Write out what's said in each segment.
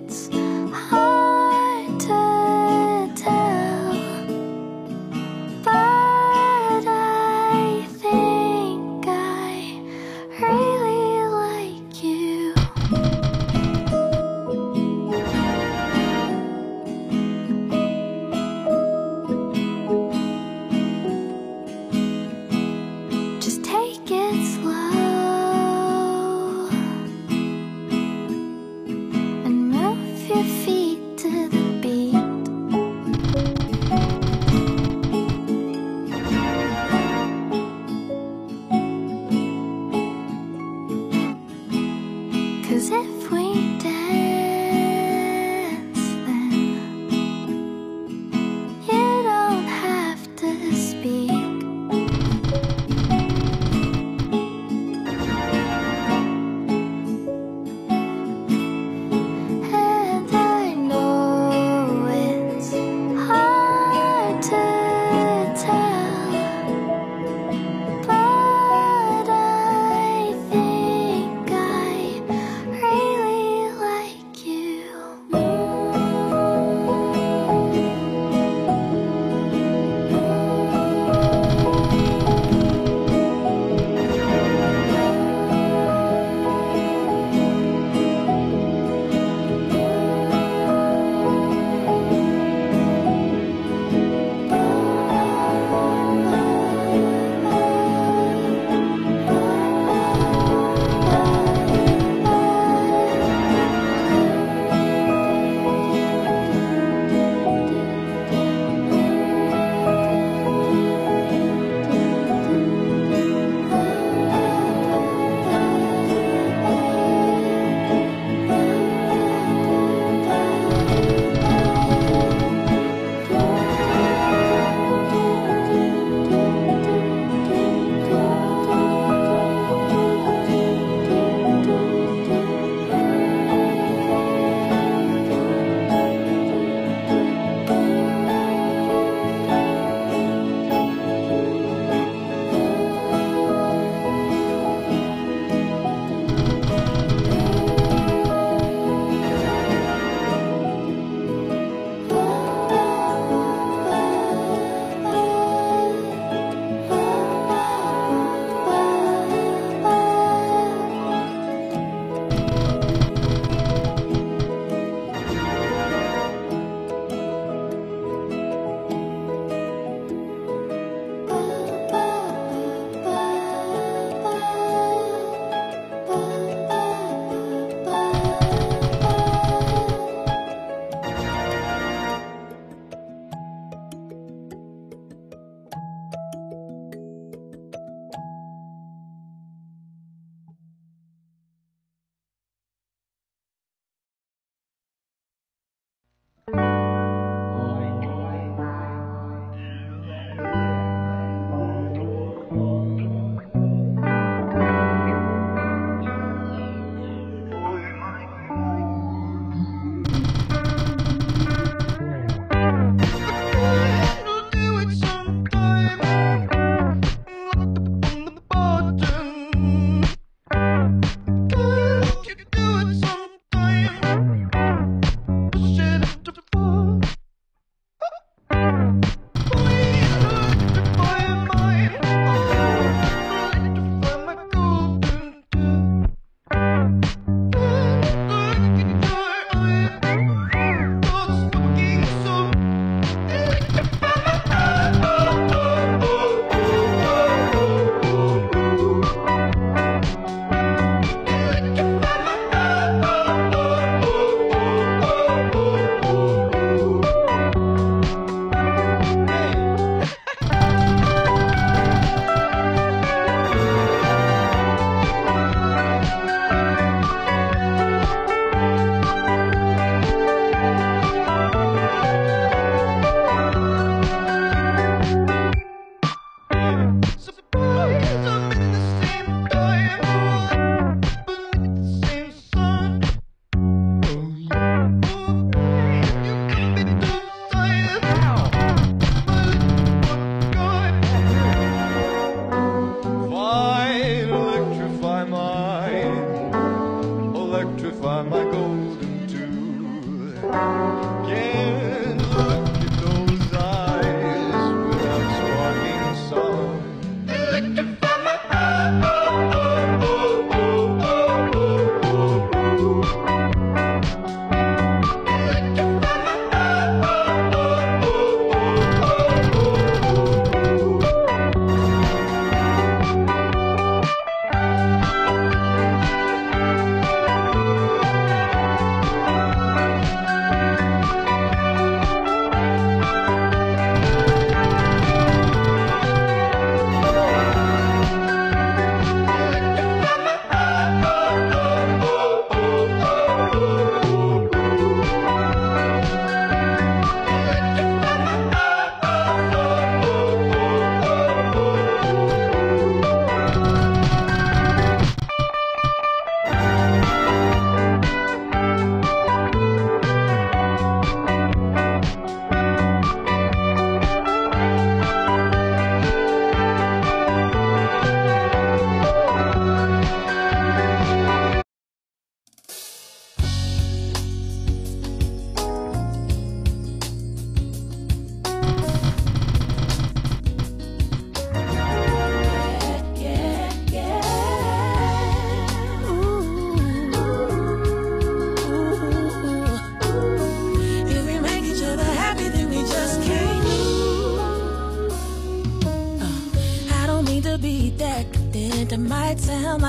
it's hard to tell, but I think I really like you. Just take it slow and move your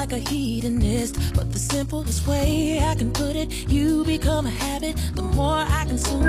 like a hedonist, but the simplest way I can put it, you become a habit the more I consume.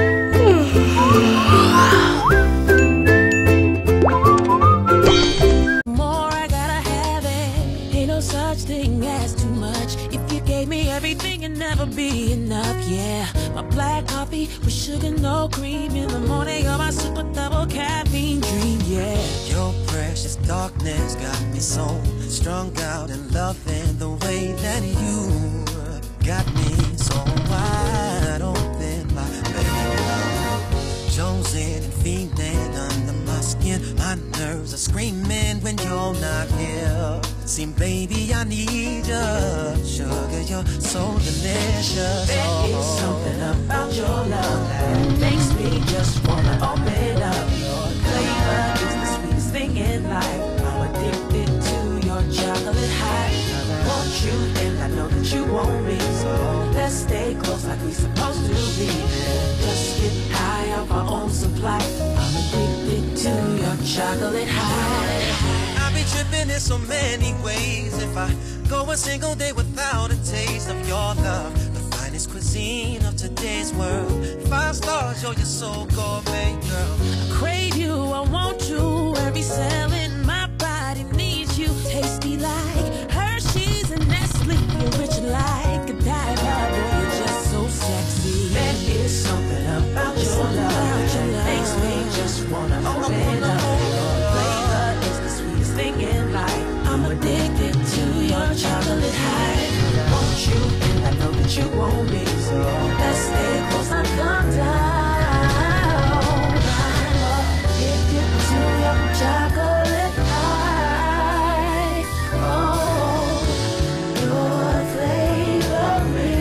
The more I gotta have it, ain't no such thing as too much. If you gave me everything, it'd never be enough, yeah. My black coffee with sugar, no cream in the morning, or my super double caffeine dream, yeah. Your precious darkness got me so strung out and loving the way that you got me so wide open, my baby love. Chosen and feeling under my skin, my nerves are screaming when you're not here. See, baby, I need you, sugar, you're so delicious. There is something about your love that makes me just wanna open up. Your flavor is the sweetest thing in life. I'm addicted to your chocolate high. I want you and I know that you want me, so let's stay close like we supposed to be. Just get high off our own supply. I'm addicted to your chocolate high. I be tripping in so many ways. If I go a single day without a taste of your love, the finest cuisine of today's world. 5 stars, yo, you're so gourmet, girl. I crave you, I want you. Every cell in my body needs you. Tasty like Hershey's and Nestle. You're rich like a diamond. Boy, you're just so sexy. There is something about your love that makes me just wanna open up. Your flavor is the sweetest thing in life. I'm addicted to your chocolate high. I want you and I know that you want me, so Let's stay close and calm down. I'm addicted to your chocolate high. Oh, your flavor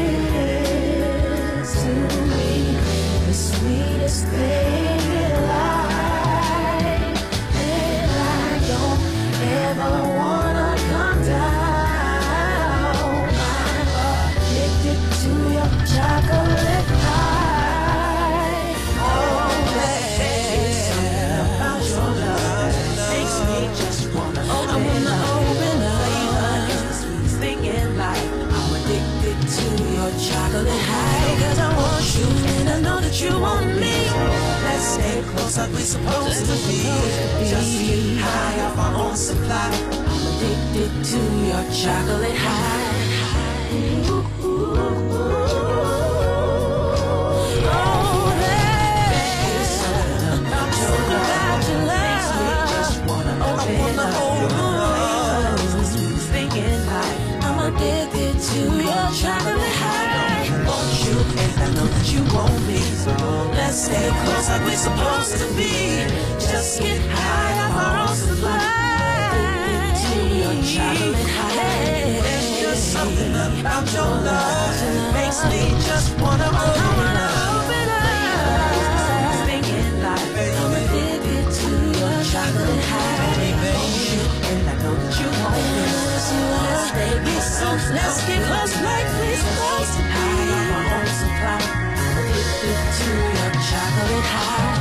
is to me the sweetest thing in life. And I don't ever wanna come down. I'm addicted to your chocolate high. Oh, there is something about your love that makes me just wanna open up. Flavor is the sweetest thing in life. I'm addicted to your chocolate high. Cause I want you and I know that you want me. Let's stay close like we supposed to be. Just get high off our own supply. I'm addicted to your chocolate high. Ooh, ooh, ooh. Oh, there is something about your love. Makes me just wanna open up. Your flavor is the sweetest thing in life. I'm addicted to your chocolate high. I want you and I know that you want me, so Let's stay close like we're supposed to be. Just get high off our own supply. to your chocolate high. There's just something about your love that makes me just wanna open up. Thing in life. I'm addicted to your chocolate high. And I know that you want me. Let's get close like we're supposed to be. High on my own supply. I'm addicted to your chocolate high.